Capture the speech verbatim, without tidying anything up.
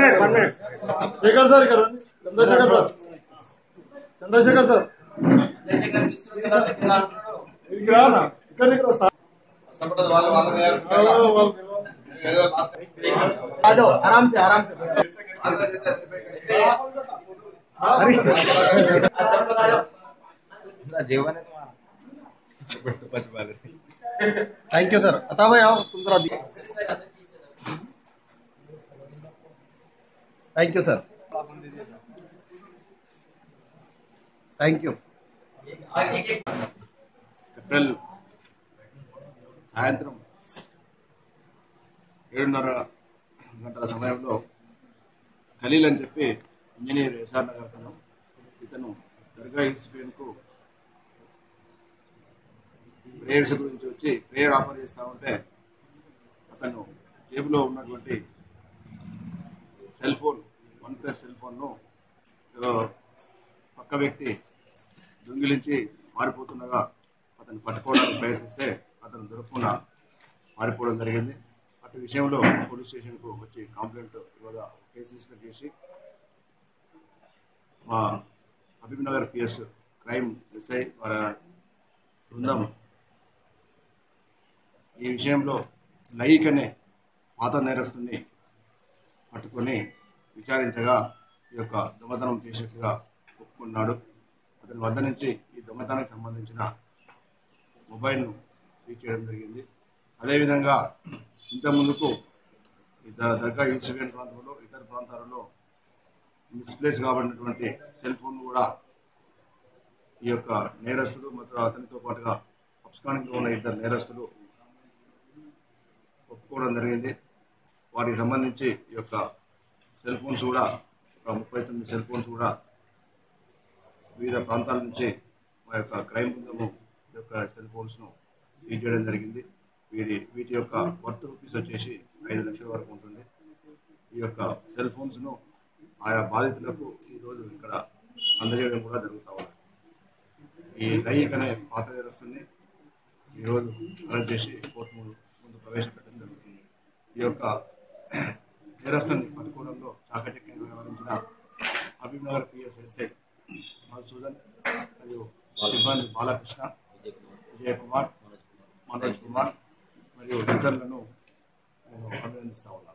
Shekhar sir करो Chandrashekhar sir Chandrashekhar sir ना ఇక్కడ ఇక్కడ संपदा वाले वाले यार आ जाओ आराम से आराम से अरे जीवन है तुम्हारा थैंक यू सर अता भाई आओ तुम जरा thank you sir thank you April సాయంత్రం ఏడున్నర గంటల సమయంలో ఖలీల్ అని చెప్పి ఇంజనీర్ ఎస్ఆర్ నగర్ అతను ఇతను దర్గా ఇన్స్టిట్యూట్కు ప్రేయర్స్ గురించి వచ్చి ప్రేయర్ ఆఫర్ చేస్తూ ఉంటే అతను జేబులో ఉన్నటువంటి cell phone One Plus cell ఫోన్ను పక్క వ్యక్తి దొంగిలించి మారిపోతుండగా అతను పట్టుకోవడానికి ప్రయత్నిస్తే అతను దొరకకుండా మారిపోవడం జరిగింది. అటు విషయంలో పోలీస్ స్టేషన్కు వచ్చి కంప్లైంట్ ఇవ్వగా కేసు రిజిస్టర్ చేసి మా Habib Nagar PS crime SI వారి బృందం ఈ విషయంలో లైక్ అనే పాత నేరస్తుని పట్టుకొని విచారించగా ఈ యొక్క దొంగతనం చేసినట్లుగా ఒప్పుకున్నాడు. అతని వద్ద నుంచి ఈ దొంగతనానికి సంబంధించిన మొబైల్ను సీజ్ చేయడం జరిగింది. అదేవిధంగా ఇంత ముందుకు దర్గా ఇన్సిడెంట్ ప్రాంతంలో ఇతర ప్రాంతాలలో మిస్ప్లేస్ కాబడినటువంటి సెల్ ఫోన్ కూడా ఈ యొక్క నేరస్తులు మరియు అతనితో పాటుగా అబ్స్కాండింగ్లో ఉన్న ఇద్దరు నేరస్తులు ఒప్పుకోవడం జరిగింది. వాటికి సంబంధించి ఈ యొక్క సెల్ ఫోన్స్ కూడా ఒక ముప్పై తొమ్మిది సెల్ ఫోన్స్ కూడా వివిధ ప్రాంతాల నుంచి మా యొక్క క్రైమ్ బృందము ఈ యొక్క సెల్ ఫోన్స్ను సీజ్ చేయడం జరిగింది. వీరి వీటి యొక్క వర్త్ రూపీస్ వచ్చేసి ఐదు లక్షల వరకు ఉంటుంది. ఈ యొక్క సెల్ ఫోన్స్ను ఆయా బాధితులకు ఈరోజు ఇక్కడ అందజేయడం కూడా జరుగుతూ ఉంది. ఈ లైక్ అనే పాత నేరస్తుని ఈరోజు అరెస్ట్ చేసి కోర్టు ముందు ముందు ప్రవేశపెట్టడం జరుగుతుంది. ఈ యొక్క నేరస్తుని పట్టుకోవడంలో చాకచక్యంగా వ్యవహరించిన హబీబ్ నగర్ పిఎస్ ఎస్ఐ మధుసూదన్ మరియు సిబ్బంది బాలకృష్ణ, విజయ్ కుమార్, మనోజ్ కుమార్ మరియు ఇతరులను నేను అభినందిస్తా ఉన్నాను.